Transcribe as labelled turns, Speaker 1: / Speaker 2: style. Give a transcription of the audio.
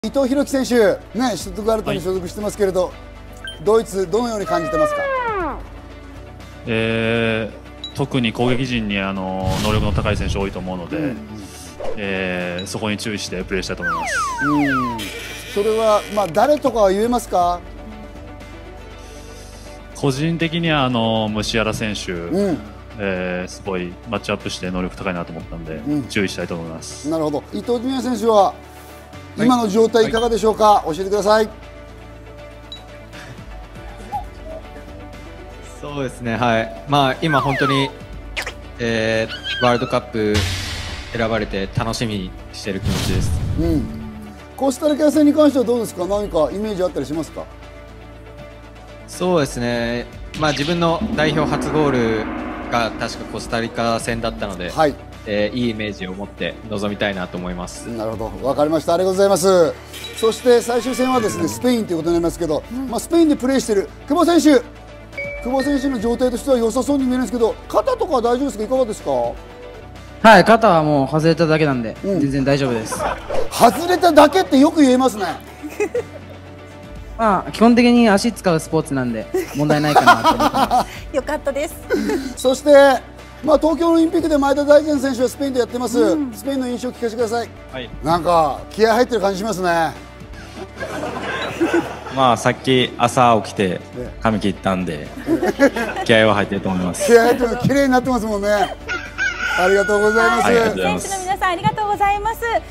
Speaker 1: 伊藤洋輝選手、ね、シュトゥットガルトに所属してますけれど、ドイツ、どのように感じてますか？
Speaker 2: 特に攻撃陣に能力の高い選手多いと思うので、そこに注意してプレーしたいと思います。
Speaker 1: それは、誰とかは言えますか？
Speaker 2: 個人的にはムシアラ選手、すごいマッチアップして能力高いなと思ったので、注意したいと思います。
Speaker 1: なるほど。伊藤純也選手は今の状態いかがでしょうか？教えてください。
Speaker 3: そうですね、はい。今本当に、ワールドカップ選ばれて楽しみにしている気持ちです。
Speaker 1: コスタリカ戦に関してはどうですか？何かイメージあったりしますか？
Speaker 3: そうですね、自分の代表初ゴールが確かコスタリカ戦だったので、いいイメージを持って臨みたいなと思います。
Speaker 1: なるほど、わかりました。ありがとうございます。そして最終戦はですね、スペインということになりますけど、スペインでプレーしている久保選手の状態としては良さそうに見えるんですけど、肩とかは大丈夫ですか？いかがですか？
Speaker 4: はい、肩はもう外れただけなんで、全然大丈夫です。
Speaker 1: 外れただけってよく言えますね。
Speaker 4: 基本的に足使うスポーツなんで問題ないかなと思ってます。
Speaker 5: よかったです。
Speaker 1: そして、東京オリンピックで前田大然選手はスペインでやってます。スペインの印象を聞かせてください。なんか気合入ってる感じしますね。
Speaker 6: さっき朝起きて髪切ったんで気合は入ってると思います。
Speaker 1: 気合入ってる、綺麗になってますもんね。ありがとうございます。
Speaker 5: 選手の皆さんありがとうございます。